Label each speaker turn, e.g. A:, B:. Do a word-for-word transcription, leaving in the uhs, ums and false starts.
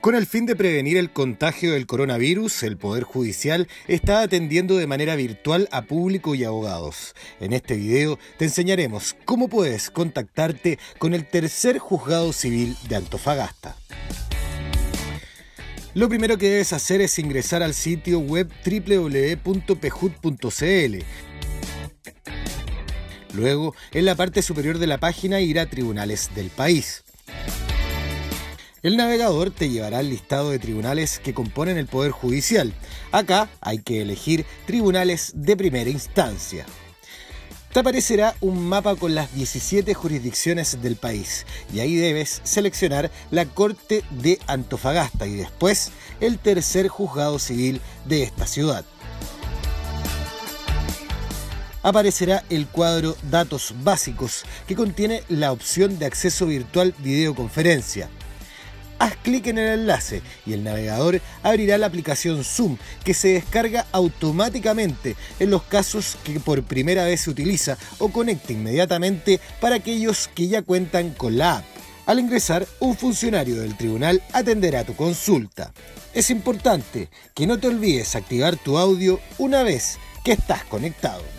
A: Con el fin de prevenir el contagio del coronavirus, el Poder Judicial está atendiendo de manera virtual a público y abogados. En este video te enseñaremos cómo puedes contactarte con el tercer juzgado civil de Antofagasta. Lo primero que debes hacer es ingresar al sitio web doble u doble u doble u punto p j u d punto c l. Luego, en la parte superior de la página irá a Tribunales del país. El navegador te llevará al listado de tribunales que componen el Poder Judicial. Acá hay que elegir tribunales de primera instancia. Te aparecerá un mapa con las diecisiete jurisdicciones del país y ahí debes seleccionar la Corte de Antofagasta y después el tercer juzgado civil de esta ciudad. Aparecerá el cuadro Datos Básicos que contiene la opción de acceso virtual videoconferencia. Haz clic en el enlace y el navegador abrirá la aplicación Zoom que se descarga automáticamente en los casos que por primera vez se utiliza o conecta inmediatamente para aquellos que ya cuentan con la app. Al ingresar, un funcionario del tribunal atenderá tu consulta. Es importante que no te olvides activar tu audio una vez que estás conectado.